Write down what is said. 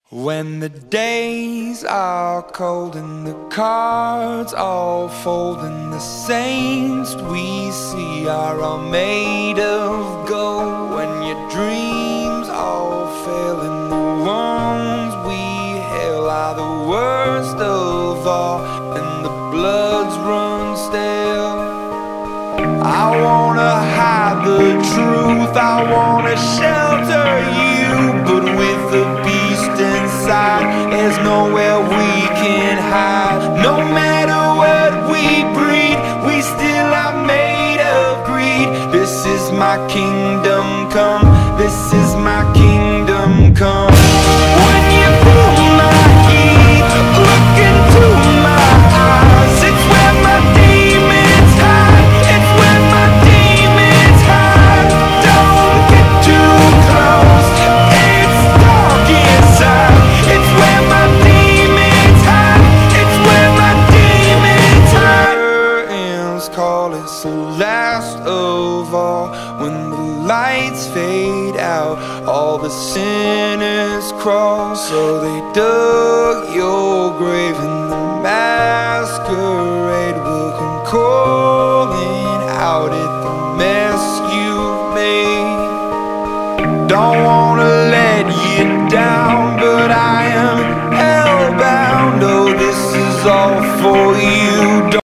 When the days are cold and the cards all fold and the saints we see are all made of gold, when your dreams all fail and the ones we hail are the worst of all and the bloods run stale, I wanna hide the truth, I wanna shelter you, but with the beast inside, there's nowhere we can hide. No matter what we breed, we still are made of greed. This is my kingdom come, this is my kingdom come. When you feel my heat, look into my eyes, it's where my demons hide, it's where my demons hide. Don't get too close, it's dark inside, it's where my demons hide, it's where my demons hide. Curtains call, it's the last of all. When the lights fade out, all the sinners crawl. So they dug your grave and the masquerade will come calling out at the mess you've made. Don't want